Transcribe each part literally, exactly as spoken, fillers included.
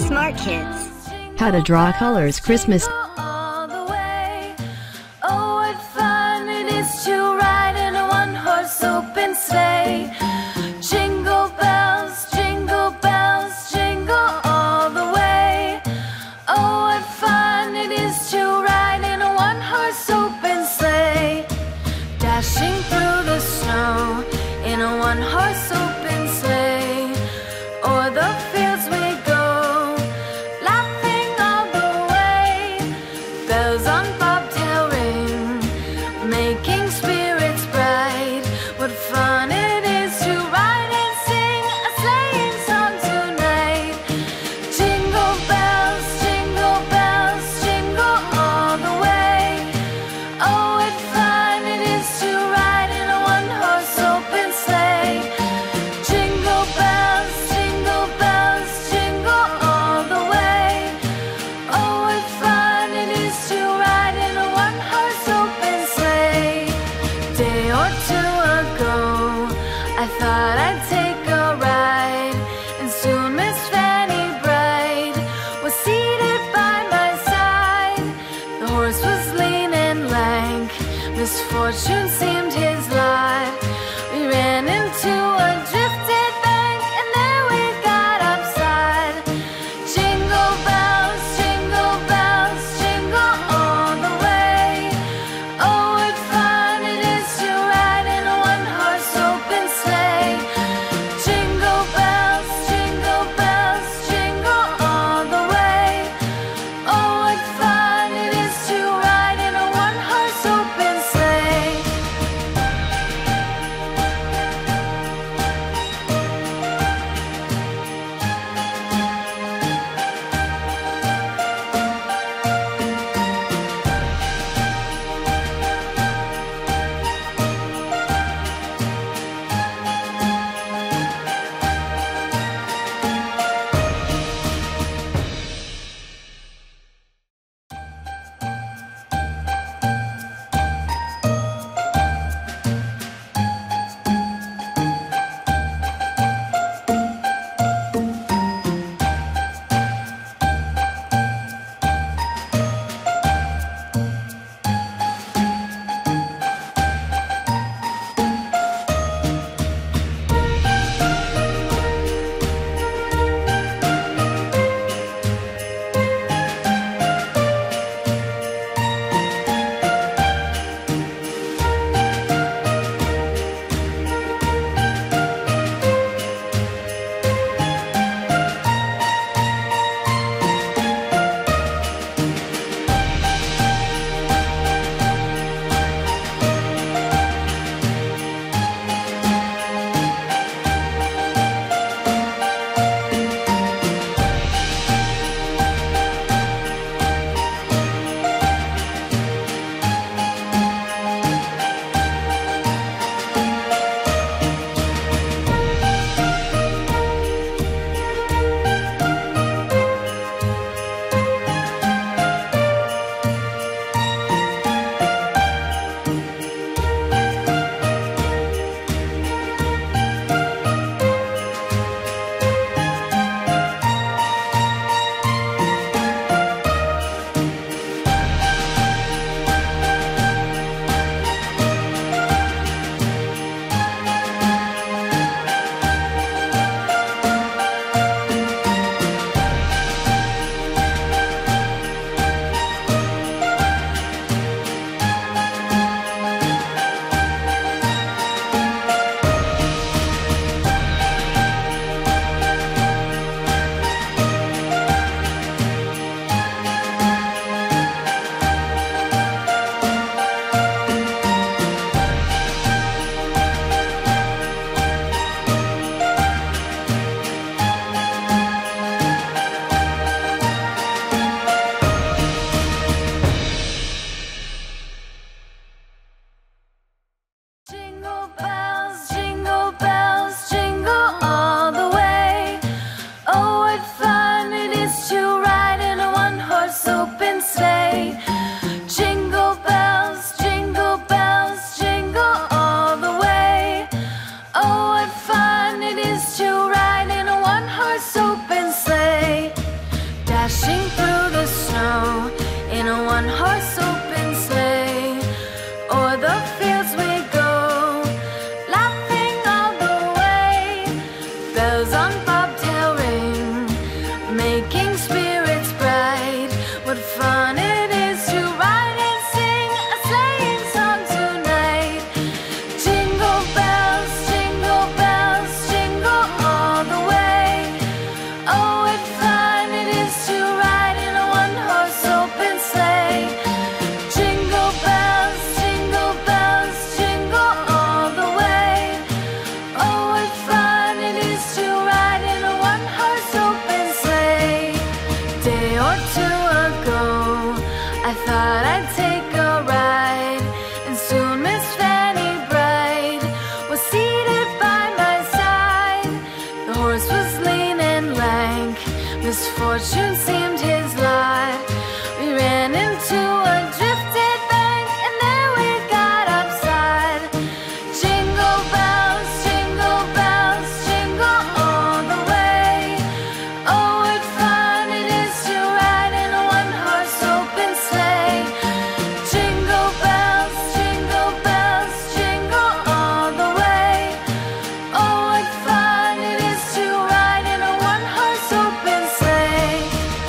Smart Kids. How to draw colors Christmas. All the way. Oh, what fun it is to ride in a one-horse open sleigh. Jingle bells, jingle bells, jingle all the way. Oh, what fun it is to ride in a one-horse open sleigh. Dashing through the snow in a one-horse open sleigh. O'er the fields we go, laughing all the way. Bells on bobtail ring, making spirits bright. What fun it is to ride and sing a sleighing song tonight. Jingle bells, jingle bells, jingle all the way. Oh, what fun it is to ride in a one-horse open sleigh. Jingle bells, jingle bells, jingle all the way. Oh, what fun it is to ride in a one-horse open sleigh. Day or two ago, I thought I'd take a ride, and soon Miss Fanny Bright was seated by my side. The horse was lean and lank, misfortune seemed his lot. We ran into a drifted bank, and there we got upside. Jingle bells, jingle bells, jingle all the way. Oh, what fun it is to ride in a one-horse open sleigh. Jingle bells, jingle bells, thought I'd take a ride, and soon Miss Fanny Bright was seated by my side. The horse was lean and lank, misfortune seemed his lot. We ran into a drifted bank, and there we got upside. Jingle bells, jingle bells, jingle all the way. Oh, what fun it is to ride in a one-horse open sleigh. Jingle bells, jingle bells, jingle all the way. Oh, what fun it is to ride in a one-horse open sleigh.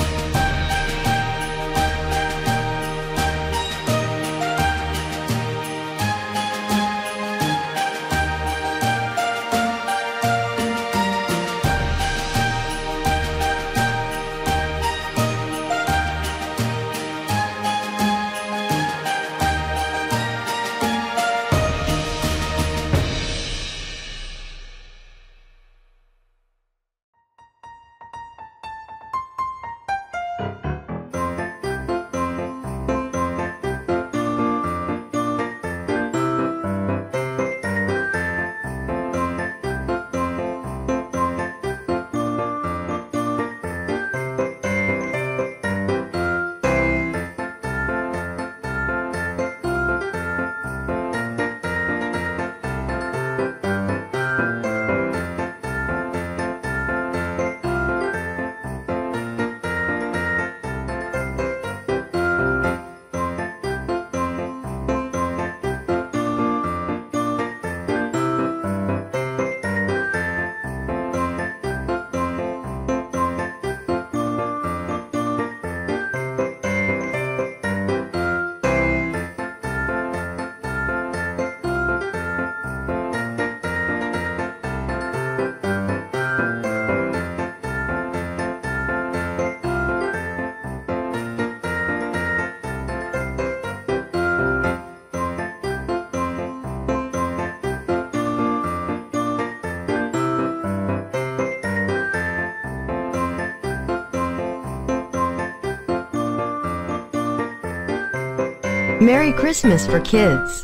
Merry Christmas for kids.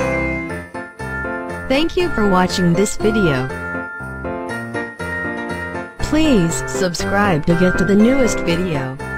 Thank you for watching this video. Please subscribe to get to the newest video.